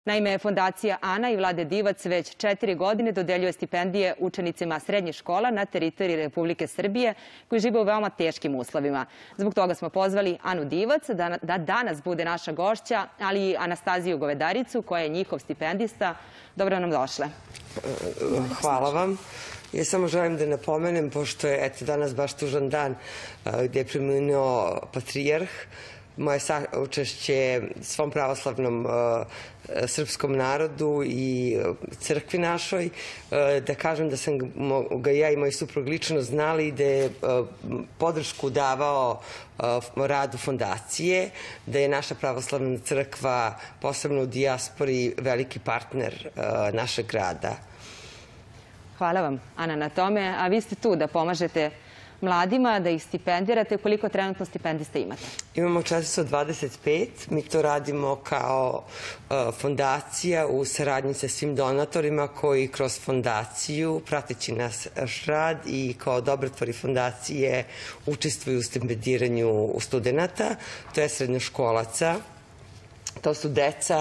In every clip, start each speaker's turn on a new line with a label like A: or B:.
A: Naime, Fondacija Ana i Vlade Divac već 4 godine dodeljuje stipendije učenicima srednjih škola na teritoriji Republike Srbije koji žive u veoma teškim uslovima. Zbog toga smo pozvali Anu Divac da danas bude naša gošća, ali i Anastaziju Govedaricu koja je njihov stipendista. Dobro nam došle.
B: Hvala vam. Ja samo želim da napomenem, pošto je danas baš tužan dan gde je preminuo patrijarh, moje saučešće svom pravoslavnom srpskom narodu i crkvi našoj, da kažem da sam ga ja i moj suprug lično znali i da je podršku davao radu fondacije, da je naša pravoslavna crkva, posebno u dijaspori, veliki partner našeg grada.
A: Hvala vam, Ana, na tome. A vi ste tu da pomažete mladima, da ih stipendirate. Koliko trenutno stipendista imate?
B: Imamo 425. Mi to radimo kao fondacija u saradnji sa svim donatorima koji kroz fondaciju, prateći naš rad i kao dobrotvori fondacije, učestvuju u stipendiranju studenta. To je srednjoškolaca. To su deca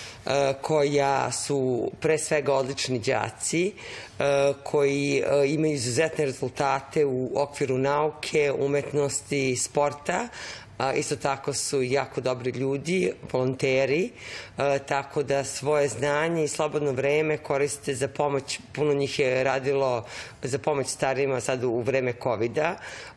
B: koja su pre svega odlični đaci, koji imaju izuzetne rezultate u okviru nauke, umetnosti, sporta. Isto tako su jako dobri ljudi, volonteri, tako da svoje znanje i slobodno vreme koriste za pomoć. Puno njih je radilo za pomoć starijima sad u vreme COVID-a,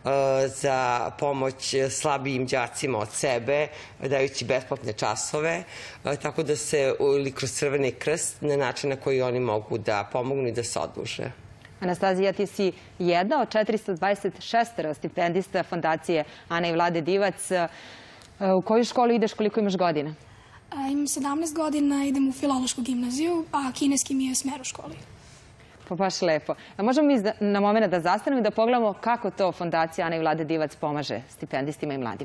B: za pomoć slabijim đacima od sebe, dajući besplatne časove, tako da se ili kroz Crveni krst na način na koji oni mogu da pomognu i da se oduže.
A: Anastazija, ti si jedna od 426 stipendista Fondacije Ana i Vlade Divac. U koju školu ideš, koliko imaš godina?
C: Imam 17 godina, idem u Filološku gimnaziju, a kineski mi je smer u školi.
A: Pa baš lepo. A možemo mi na moment da zastanemo i da pogledamo kako to Fondacija Ana i Vlade Divac pomaže stipendistima i mladima.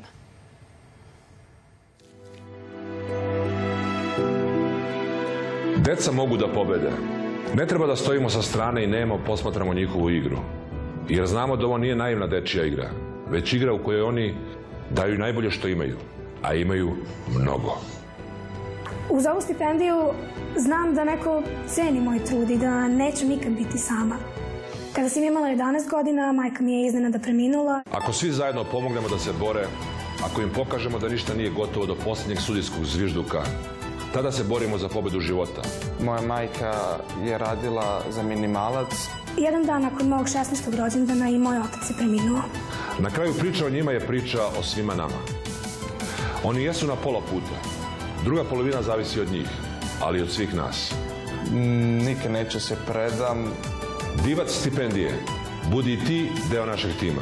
D: Deca mogu da pobede. Ne treba da stojimo sa strane i nemo posmatramo njihovu igru. Jer znamo da ovo nije naivna dečija igra, već igra u kojoj oni daju najbolje što imaju, a imaju mnogo.
E: Uz ovu stipendiju znam da neko ceni moj trud i da neću nikad biti sama. Kada sam imala 11 godina, majka mi je iznenada preminula.
D: Ako svi zajedno pomognemo da se bore, ako im pokažemo da ništa nije gotovo do posljednjeg sudijskog zvižduka, tada se borimo za pobedu života.
F: Moja majka je radila za minimalac.
E: Jedan dan nakon mog 16. rođendana i moj otac je preminuo.
D: Na kraju priča o njima je priča o svima nama. Oni jesu na pola puta. Druga polovina zavisi od njih, ali i od svih nas.
F: Nikad neću se predam.
D: Divac stipendije. Budi i ti deo našeg tima.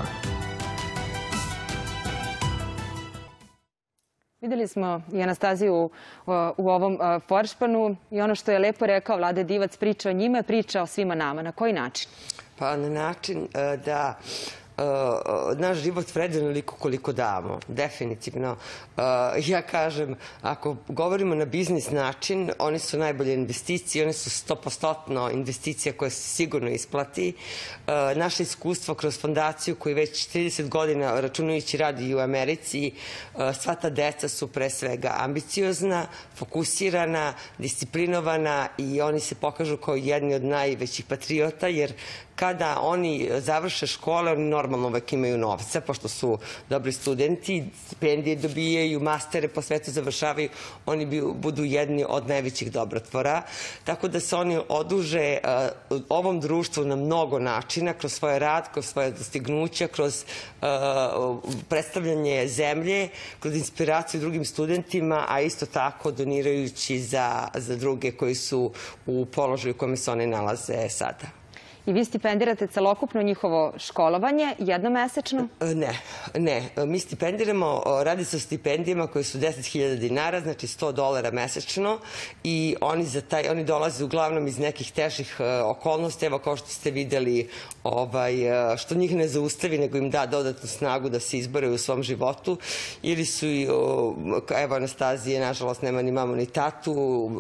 A: Videli smo i Anastaziju u ovom foršpanu i ono što je lepo rekao Vlade Divac, priča o njima, priča o svima nama. Na koji način?
B: Pa na način da naš život vredi onoliko koliko damo, definitivno. Ja kažem, ako govorimo na biznis način, oni su najbolje investicije, one su 100% investicija koja se sigurno isplati. Naše iskustvo kroz fondaciju koji već 30 godina računajući radi u Americi, sva ta deca su pre svega ambiciozna, fokusirana, disciplinovana i oni se pokažu kao jedni od najvećih patriota, jer kada oni završe škole, oni normalno uvek imaju novca, pošto su dobri studenti, stipendije dobijaju, mastere po svetu završavaju, oni budu jedni od najvećih dobrotvora. Tako da se oni oduže ovom društvu na mnogo načina, kroz svoj rad, kroz svoje dostignuća, kroz predstavljanje zemlje, kroz inspiraciju drugim studentima, a isto tako donirajući za druge koji su u položaju u kome se oni nalaze sada.
A: I vi stipendirate celokupno njihovo školovanje jednomesečno?
B: Ne. Mi stipendiramo, radi se o stipendijama koje su 10.000 dinara, znači $100 mesečno i oni dolaze uglavnom iz nekih težih okolnosti, evo kao što ste videli, što njih ne zaustavi, nego im da dodatnu snagu da se izbore u svom životu. Ili su, evo Anastazije, nažalost, nema ni mamu ni tatu,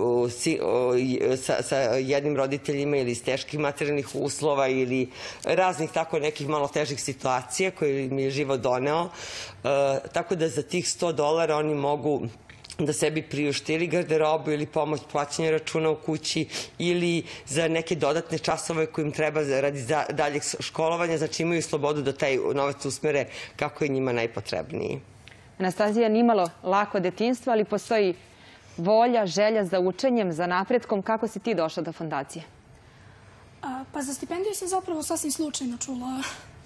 B: sa jednim roditeljima ili iz teških materijalnih uslova ili raznih tako nekih malo težih situacija koje mi je život doneo. Tako da za tih $100 oni mogu da sebi priušte ili garderobu ili pomoć plaćanja računa u kući ili za neke dodatne časove koje im treba radi daljeg školovanja, znači imaju slobodu da taj novac usmere kako je njima najpotrebniji.
A: Anastazija, nimalo lako detinjstvo, ali postoji volja, želja za učenjem, za napretkom. Kako si ti došla do fondacije?
C: Pa za stipendiju sam zapravo sasvim slučajno čula.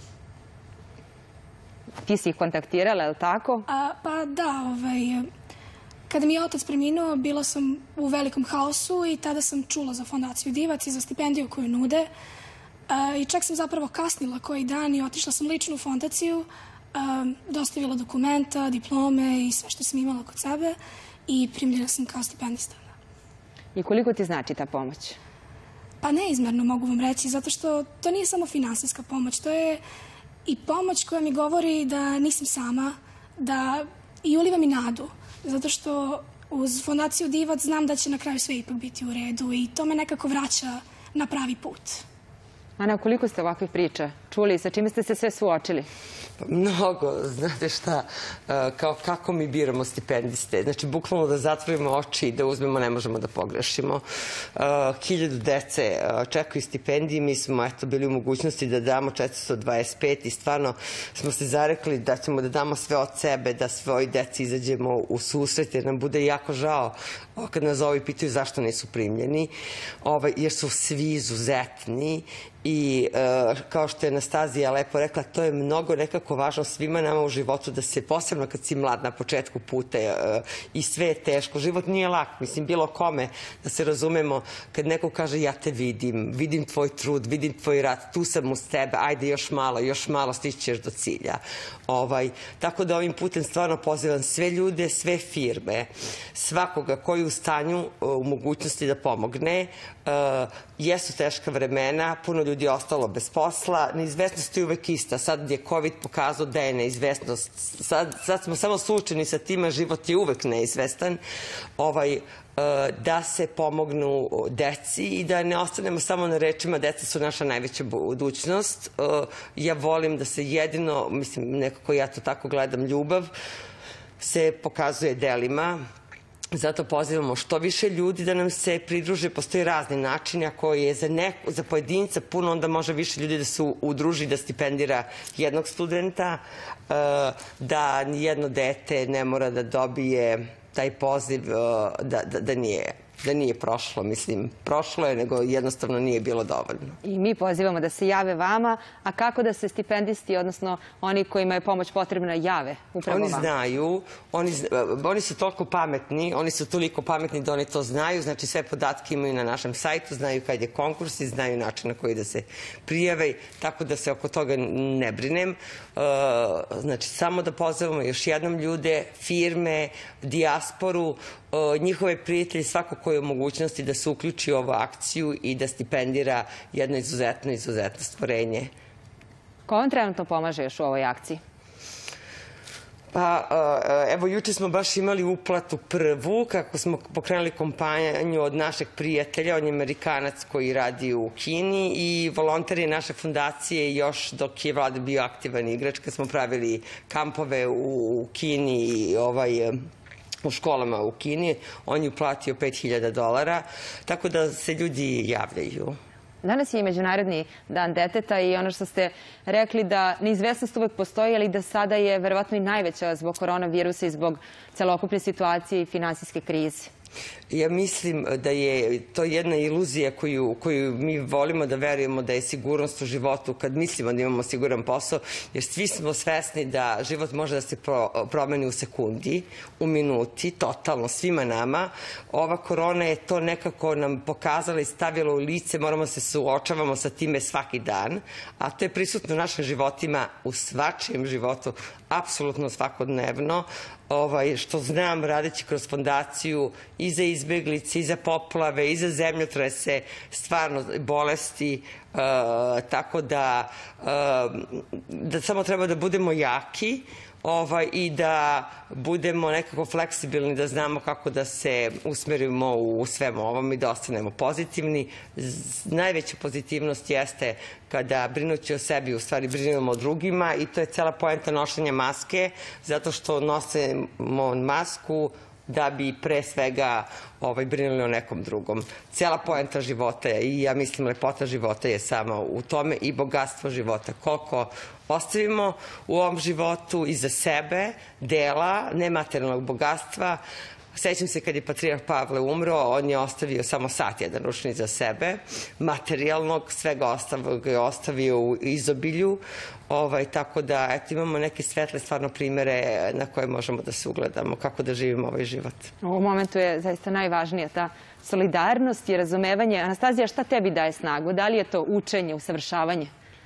A: Ti si ih kontaktirala, je li tako?
C: Pa da, kada mi je otac preminuo, bila sam u velikom haosu i tada sam čula za fondaciju Divac i za stipendiju koju nude. I čak sam zapravo kasnila koji dan i otišla sam lično u fondaciju, dostavila dokumenta, diplome i sve što sam imala kod sebe i primljena sam kao stipendista.
A: I koliko ti znači ta pomoć?
C: Pa neizmerno mogu vam reći, zato što to nije samo finansijska pomoć, to je i pomoć koja mi govori da nisam sama, da i uliva mi nadu, zato što uz fondaciju Divac znam da će na kraju sve ipak biti u redu i to me nekako vraća na pravi put.
A: Ana, koliko ste ovakvih priča čuli? Sa čime ste se sve suočili?
B: Mnogo, znate šta, kao kako mi biramo stipendiste. Znači, bukvalno da zatvorimo oči i da uzmemo, ne možemo da pogrešimo. 1000 dece čekaju stipendije, mi smo bili u mogućnosti da damo 425 i stvarno smo se zarekli da ćemo da damo sve od sebe, da svoj deci izađemo u susret, jer nam bude jako žao kad nas ovi pitaju zašto nisu primljeni, jer su svi izuzetni. I kao što je Anastazija lepo rekla, to je mnogo nekako važno svima nama u životu da se, posebno kad si mlad na početku puta i sve je teško, život nije lak, mislim bilo kome, da se razumemo, kad neko kaže ja te vidim tvoj trud, vidim tvoj rad, tu sam uz tebe, ajde još malo, stići ćeš do cilja. Tako da ovim putem stvarno pozivam sve ljude, sve firme, svakoga koji je u stanju, u mogućnosti da pomogne. Jesu teška vremena, puno ljudi je ostalo bez posla, neizvesnost je uvek ista. Sad je COVID pokazao da je neizvesnost. Sad smo samo suočeni sa time, život je uvek neizvestan. Da se pomognu deci i da ne ostanemo samo na rečima deca su naša najveća budućnost. Ja volim da se jedino, mislim, nekako ja to tako gledam, ljubav se pokazuje delima. Zato pozivamo što više ljudi da nam se pridruže. Postoji razni načini. Ako je za pojedinca puno, onda može više ljudi da se udruži, da stipendira jednog studenta, da nijedno dete ne mora da dobije taj poziv da nije prošlo. Mislim, prošlo je, nego jednostavno nije bilo dovoljno.
A: I mi pozivamo da se jave vama, a kako da se stipendisti, odnosno oni kojima je pomoć potrebna, jave upravo vama?
B: Oni znaju, oni su toliko pametni, oni su toliko pametni da oni to znaju, znači sve podatke imaju na našem sajtu, znaju kad je konkurs i znaju način na koji da se prijave, tako da se oko toga ne brinem. Znači, samo da pozivamo još jednom ljude, firme, dijasporu, njihove prijatelji, svako koji je u mogućnosti da se uključi u ovu akciju i da stipendira jedno izuzetno stvorenje.
A: Ko vam trenutno pomaže još u ovoj akciji?
B: Pa, evo, juče smo baš imali uplatu prvu, kako smo pokrenuli kompaniju od našeg prijatelja, on je Amerikanac koji radi u Kini i volonter je naše fondacije još dok je Vlada bio aktivan igrač, kad smo pravili kampove u Kini i u školama u Kini. On je uplatio $5.000, tako da se ljudi javljaju.
A: Danas je i Međunarodni dan deteta i ono što ste rekli da neizvesnost uvek postoji, ali da sada je verovatno i najveća zbog koronavirusa i zbog celokupne situacije i finansijske krize.
B: Ja mislim da je to jedna iluzija koju mi volimo da verujemo da je sigurnost u životu kad mislimo da imamo siguran posao, jer svi smo svesni da život može da se promeni u sekundi, u minuti, totalno, svima nama. Ova korona je to nekako nam pokazala i stavila u lice, moramo se suočavamo sa time svaki dan, a to je prisutno u našim životima, u svačijem životu, apsolutno svakodnevno. Što znam, radeći kroz fondaciju i za izbeglice, i za poplave, i za zemljotrese, stvarno bolesti, tako da samo treba da budemo jaki i da budemo nekako fleksibilni, da znamo kako da se usmerimo u svemu ovom i da ostanemo pozitivni. Najveća pozitivnost jeste kada, brinući o sebi, u stvari brinemo o drugima i to je cela poenta nošenja maske, zato što nosimo masku, da bi pre svega brinuli o nekom drugom. Cela poenta života je, i ja mislim lepota života je samo u tome i bogatstvo života. Koliko ostavimo u ovom životu iza sebe dela, nematerijalnog bogatstva. Sećam se kad je patrijarh Pavle umro, on je ostavio samo sat jedan ručni za sebe, materijalnog, svega ostalog je ostavio u izobilju, tako da eto, imamo neke svetle stvarno primere na koje možemo da se ugledamo, kako da živimo ovaj život.
A: U ovom momentu je zaista najvažnija ta solidarnost i razumevanje. Anastazija, šta tebi daje snagu? Da li je to učenje, usavršavanje?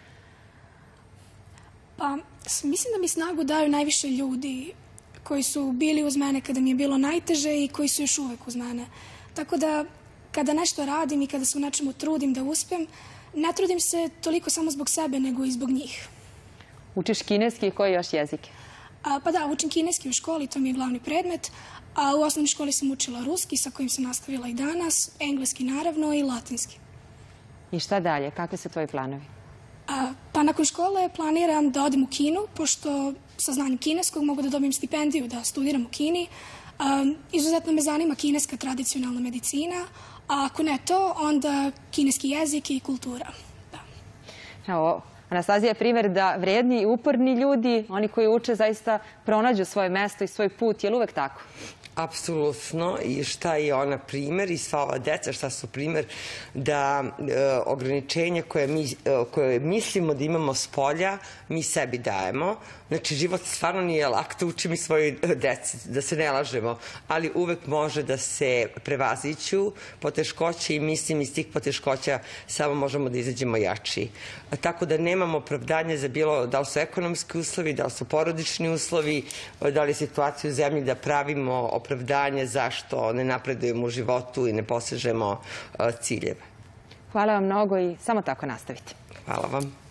C: Pa, mislim da mi snagu daju najviše ljudi koji su bili uz mene kada mi je bilo najteže i koji su još uvek uz mene. Tako da, kada nešto radim i kada se u nečemu trudim da uspem, ne trudim se toliko samo zbog sebe, nego i zbog njih.
A: Učiš kineski i koji još jezike?
C: Pa da, učim kineski u školi, to mi je glavni predmet, a u osnovnoj školi sam učila ruski, sa kojim sam nastavila i danas, engleski naravno i latinski.
A: I šta dalje? Kakvi su tvoji planovi?
C: Pa nakon škole planiram da odem u Kinu, pošto sa znanjem kineskog mogu da dobijem stipendiju da studiram u Kini. Izuzetno me zanima kineska tradicionalna medicina, a ako ne to, onda kineski jezik i kultura.
A: Evo, Anastazija je primjer da vredni i uporni ljudi, oni koji uče, zaista pronađu svoje mesto i svoj put. Je li uvek tako?
B: Apsolutno. I šta je ona primer i sva ova deca šta su primer da ograničenja koje mislimo da imamo s polja, mi sebi dajemo. Znači, život stvarno nije lak, to učim i svoji deci, da se ne lažemo, ali uvek može da se prevaziću poteškoće i mislim iz tih poteškoća samo možemo da izađemo jači. Tako da nemamo opravdanje za bilo da li su ekonomski uslovi, da li su porodični uslovi, da li je situacija u zemlji da pravimo opravdanje zašto ne napredujemo u životu i ne posežemo ciljeve.
A: Hvala vam mnogo i samo tako nastavite.
B: Hvala vam.